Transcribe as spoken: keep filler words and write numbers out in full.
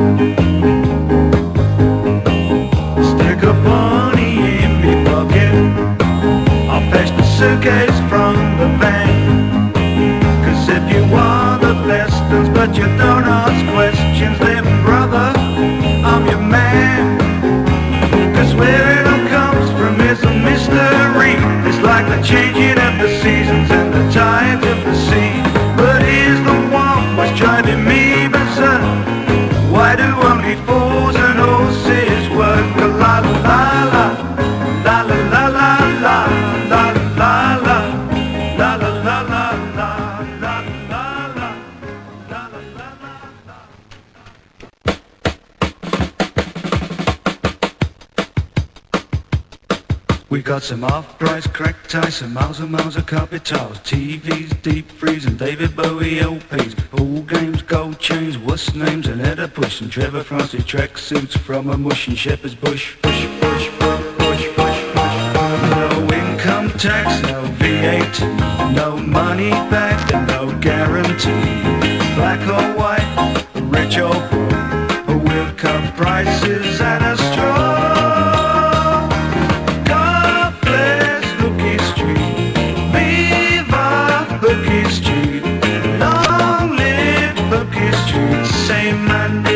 Stick a bunny in me pocket, I'll fetch the suitcase from the bank. Cause if you want the best things but you don't ask questions, then brother, I'm your man. Cause where it all comes from is a mystery. It's like the changing of the seasons and the tides of the sea. But here's the one what's driving me berserk. Why do only fools and horses work? La la la la, la la la la la, la la la la, la la la la, la la la la, la la la la. We got some off-price crack ties, some miles and miles of carpet tiles, T Vs, deep freeze and David Bowie L Ps, pool games, gold chains, what's names and header push, and Trevor Francis track suits from a mush and Shepherd's Bush. Push, push, push, push, push, push. No income tax, no V eight, no money back and no guarantee. Black or white, rich or poor, we'll cut prices at a straw. Hooky Street, long live Hooky Street, same man.